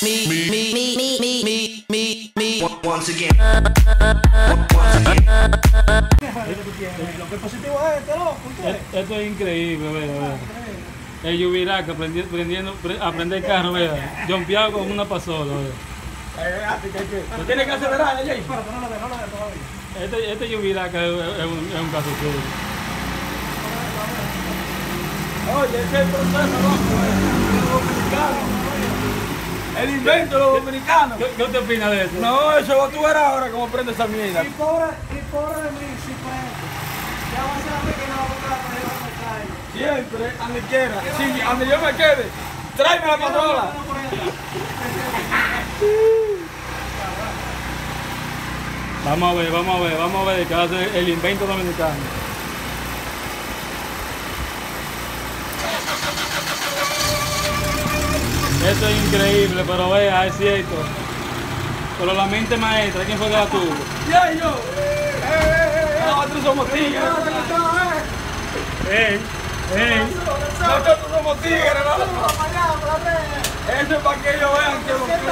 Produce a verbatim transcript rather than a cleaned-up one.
me, me, me, me, me, me, me, me, once again. Once again. Lo que positivo es este loco, usted. Esto es increíble, vea, vea. El Yubiraca aprendiendo, aprendiendo, aprender carro, vea. Jompeado con una pasola, vea. Pero tiene que acelerar, Jay. Espérate, no lo de, no lo de todavía. Este, este Yubiraca es, es, un, es un caso serio. Oye, ese es el proceso, loco, los dominicanos. El invento de los dominicanos. ¿Qué, ¿Qué usted opina de eso? No, eso tú verás ahora cómo prende esa mierda. Y pobre, y pobre de mí, si prende. Ya va a ser a mí que no va a buscar la pelea de calle. Siempre, a mi quiera. Sí, a donde yo me quede. Tráeme la patrola. Vamos a ver, vamos a ver, vamos a ver qué hace el invento dominicano. Esto es increíble, pero vea, es cierto. Pero la mente maestra, ¿quién fue que la tuvo? Ya yo. Eh, eh, eh. Nosotros somos tigres. ¡Ey! ¡Ey! Nosotros somos tigres, ¿no? Eso es para que ellos vean que los